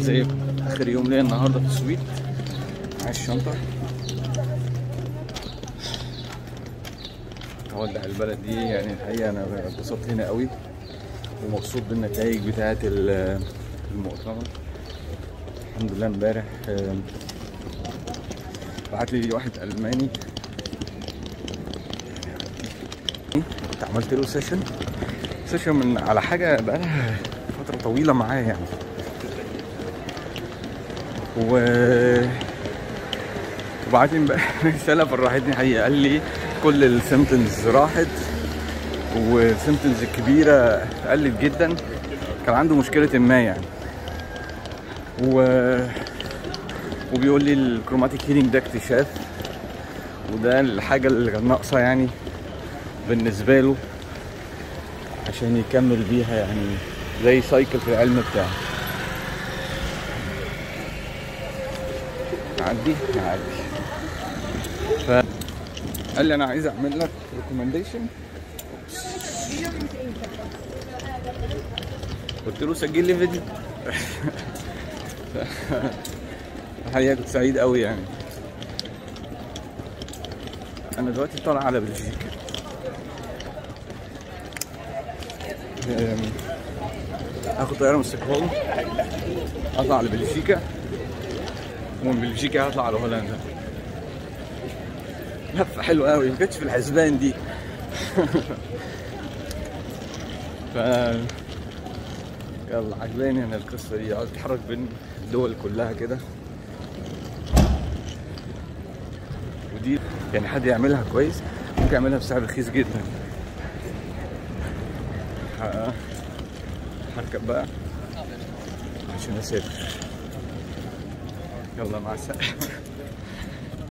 ازيكم؟ اخر يوم ليا النهارده في السويد مع الشنطه. هودع البلد دي، يعني الحقيقه انا اتبسطت هنا قوي ومبسوط بالنتائج بتاعه المؤتمر. الحمد لله. امبارح بعت لي واحد الماني، كنت عملت له سيشن من على حاجه بقالها فتره طويله معايا يعني، وبعت لي رساله فرحتني حقيقه. قال لي كل السيمتومز راحت والسيمتومز الكبيره قلت جدا. كان عنده مشكله ما يعني، وبيقول لي الكروماتيك هيلينج ده اكتشاف، وده الحاجه اللي كانت ناقصه يعني بالنسبه له عشان يكمل بيها، يعني زي سايكل في العلم بتاعه. عدي. فقال لي انا عايز اعمل لك ريكومنديشن. قلت له سجل لي فيديو. الحقيقه كنت سعيد قوي يعني. انا دلوقتي طالع على بلجيكا، هاخد طياره من ستوكهولم اطلع على بلجيكا، ومن بلجيكا هطلع على هولندا. لفه حلوه قوي، ما كانتش في الحسبان دي. ف يلا عجباني انا القصه دي، عاوز اتحرك بين الدول كلها كده، ودي يعني حد يعملها كويس ممكن يعملها بسعر رخيص جدا. هركب بقى عشان اسافر. يلا مع السلامه.